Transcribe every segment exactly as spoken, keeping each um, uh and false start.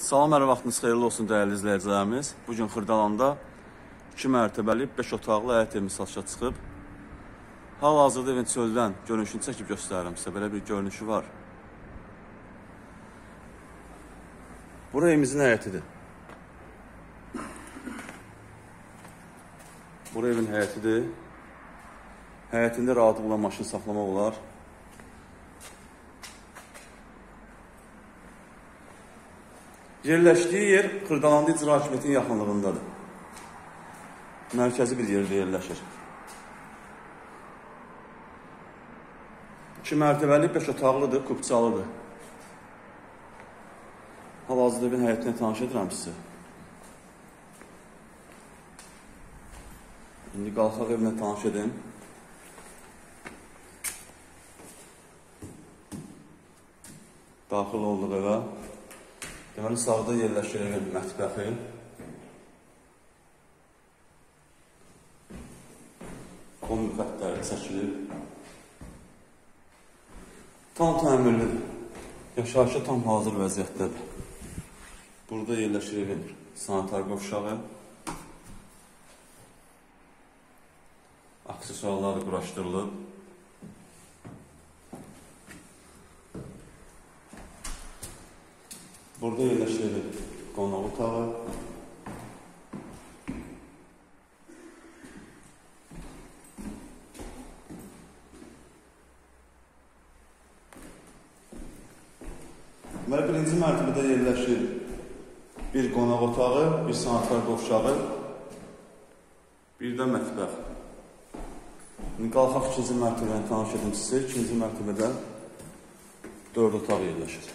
Salam, hər vaxtınız xeyirli olsun dəyərli izləyicilərimiz. Bugün Xırdalanda iki mərtəbəli beş otaqlı həyət evi satışa çıxıb. Hal-hazırda evin çöldən görünüşünü çəkib göstərirəm sizə. Belə bir görünüşü var. Bura evimizin həyətidir. Bura evin həyətidir. Həyətində rahatlıqla maşın saxlamaq olar. Yerləşdiyi yer Xırdalanda İcra Hakimiyyətinin yaxınlığındadır. Mərkəzi bir yerdə yerləşir. İki mərtəbəli, beş otaqlıdır, kubçalıdır. Hal-hazırda evin həyətinə tanış edirəm sizə. İndi qalxaq evlə tanış edin. Daxil olduq evə. Deməli, sağda yerləşir evin mətbəxi. Kombi xətləri çəkilib. Tam təmirlidir. Yaşayışa tam hazır vəziyyətdədir. Burada yerləşir evin sanitar qovşağı. Aksesuarları quraşdırılıb. Burada yerləşir evin qonaq otağı. Və birinci mərtəbədə yerləşir bir qonaq otağı, bir sanitar qovşağı, bir də mətbəx. İndi qalxaq ikinci mərtəbəni tanış edim sizə. İkinci mərtəbədə dörd otaq yerləşir.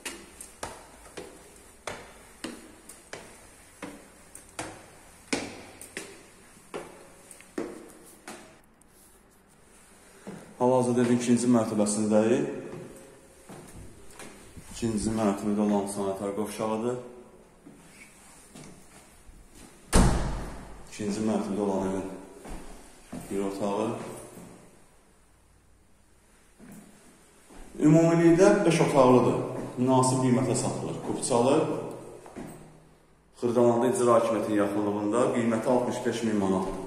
Hal-hazırda evin ikinci mərtəbəsindəyik. İkinci mərtəbədə olan sanitar qovşağıdır. İkinci mərtəbədə olan evin bir otağı. Ümumilikdə beş otaqlıdır. Münasib qiymətə satılır. Kubçalı, Xırdalanda İcra Hakimiyyətinin yaxınlığında qiyməti altmış beş min manatdır.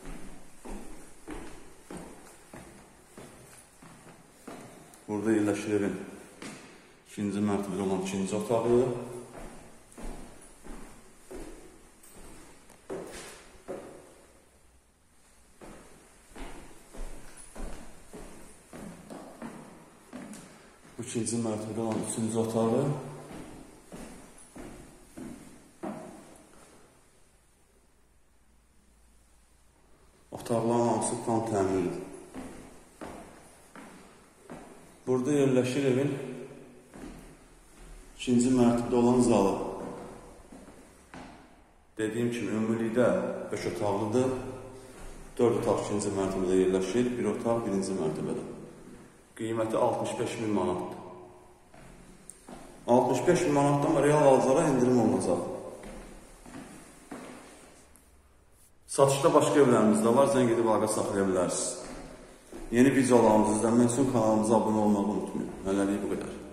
Burada yerləşir evin ikinci mərtəbədə olan ikinci otağı. Bu ikinci mərtəbədə olan üçüncü otağı. Otaqların hamısı tam təmirlidir. Burada yerləşir evin ikinci mərtəbədə olan zalı. Dediyim kimi, ümumilikdə beş otaqlıdır. dörd otaq ikinci mərtəbədə yerləşir, bir otaq birinci mərtəbədə. Qiyməti altmış beş min manatdır. altmış beş min manatdan real alıcılara indirim olunacaq. Satışda başqa evlərimiz də var, zəng edib əlaqə saxlaya bilərsiniz. Yeni videolarımızı izləmək üçün kanalımıza abunə olmağı unutmayın. Hələlik bu qədər.